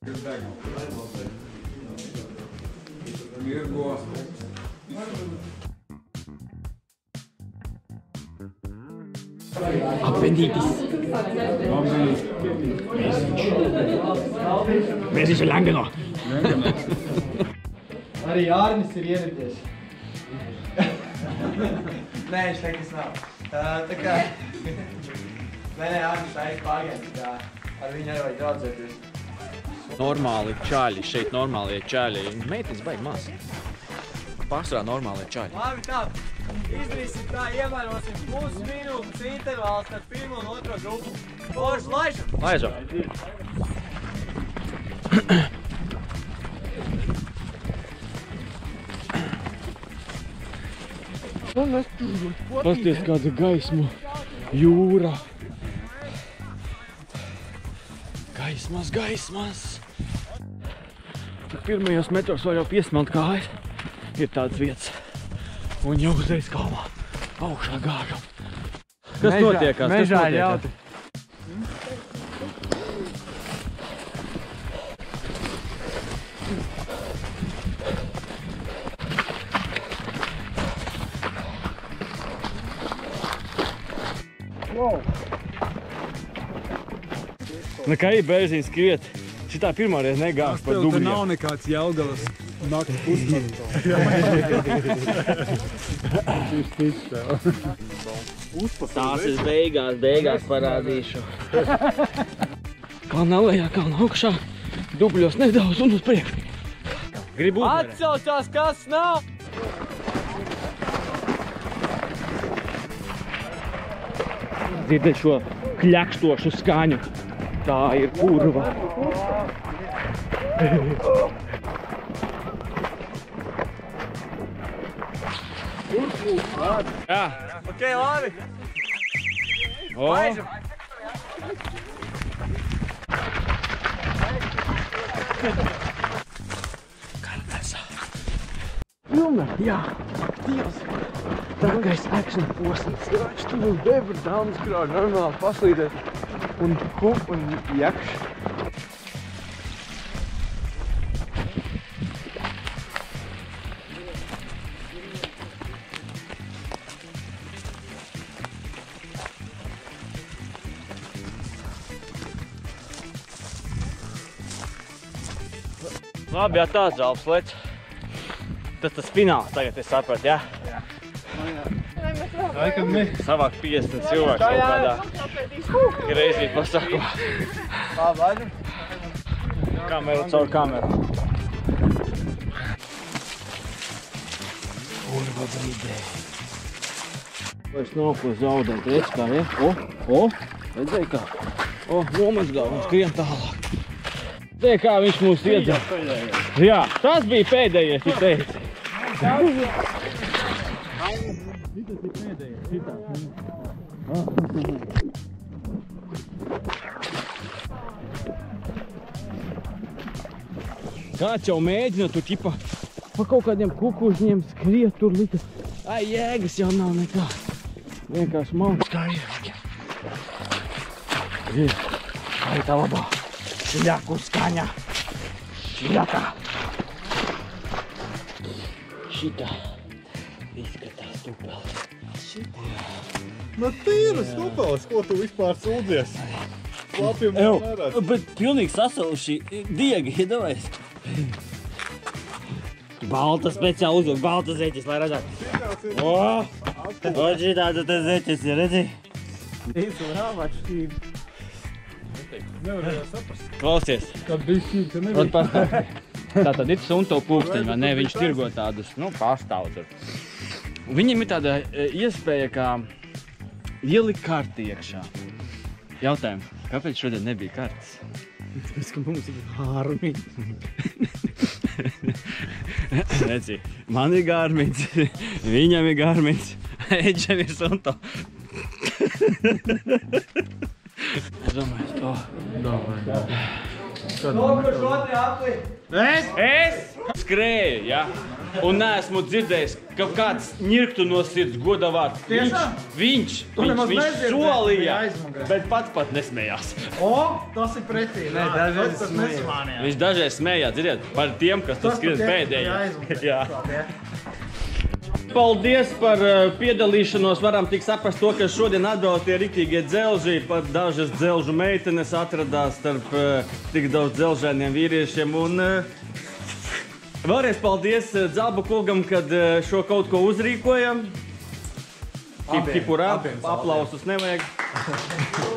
Apendītis. Mēziņš ir Langeno. Arī Ārnis ir ierities. Nē, viņš teiks nav. Tā kā... Nē, Ārnis aiz pārgājums, kā ar viņu arī vajag draudzēties. Normāli čaļi, šeit normālie čaļi. Meitins baigi maz. Pārsvarā normālie čaļi. Labi, tā. Izdarīsim tā, ievērosim pusminūtes intervāls starp pirmo un otro grupu. Forši, laižam! Laižam! Pasties kāda gaisma, jūra. Gaismas. Pirmajos metros var jau piesmelt kājas. Ir tāds vietas. Un jau uzreiz kalmā. Augšā gāžam. Kas notiekās? Mežā ir jautri. Kā ir bērziņi skriet? Šitā pirmā reiz negājas par dubļiem. Nav nekāds Jelgavas nakts pusmaratons. Tās es beigās parādīšu. Kalna lejā, kalna augšā, dubļos nedaudz un uz priekšu. Gribu uzvarēt. Atsaucās, kas nav! Dzirdēt šo kļakštošu skaņu. Tā ir kurva. Jā. Ok, labi. Laižam. Kartesa. Pilnā, jā. Dievs. Trakais action posms. Skrāč tu mums bebru dāmas skrāč. Normāli paslīdēt. Un hup un jakš. Labi, jā, tāds žalps lec. Tas fināls tagad, es sapratu, jā? Jā. Laikam ne. Savāk 50 cilvēku kaut kādā greizī pasākumā. Labi, laidam. Kameru caur kameru. Kurva brīdē. Vairs nav ko zaudēt, redz kā, ja? Redzēji kā? Nomazgā un skrien tālāk. Redzēji kā viņš mūs iedzēr. Jā, tas bija pēdējais, tu teici. Kāds jau mēģina tu ķipa pa kaut kādiem kukužņiem skriet tur likas. Ai, jēgas jau nav nekā. Vienkārši mauts kā ir. Ir. Ai, tā labā. Šļaku skaņa. Šļakā. Šitā izskatās stupels. Nu tīras stupels, ko tu vispār sūdzies? Lapiem neredz. Bet pilnīgi sasaluši diegi, iedomājies. Balta speciāli uzlūk, balta zeķis, lai redzētu. Šitāda te zeķis ir, redzi? Īstu rāvaču šķīvi. Nevarēja saprast. Klausies. Kad bija šķīvi, ka Ot nebija. pastāv. Tātad ir sunto pulksteņi, vai ne? Viņš tirgo tādus, pastāv tur. Viņam ir tāda iespēja, kā ielikt karti iekšā. Jautājums, kāpēc šodien nebija kartes? Tāpēc, ka mums ir Gārmiņš. Redzi, man ir Gārmiņš, viņam ir Gārmiņš, Edžam ir sunto. Es domāju, to. Nokurš otri apli. Es skrēju, jā. un neesmu dzirdējis, ka kāds ņirktu no sirds godavārds. Viņš solīja, bet pats pat nesmējās. O, tas ir pretī. Nē, dažreiz nesmējās. Viņš dažreiz smējās, dzirdiet, par tiem, kas tas skrien pēdējā. Jā. Paldies par piedalīšanos. Varam tik saprast to, ka šodien atbrauc tie riktīgie dzelži. Pat dažas dzelžu meitenes atradās starp tik daudz dzelžainiem vīriešiem. Un vēlreiz paldies Dzelba kungam, kad šo kaut ko uzrīkojam. Kipurā, aplausus nevajag.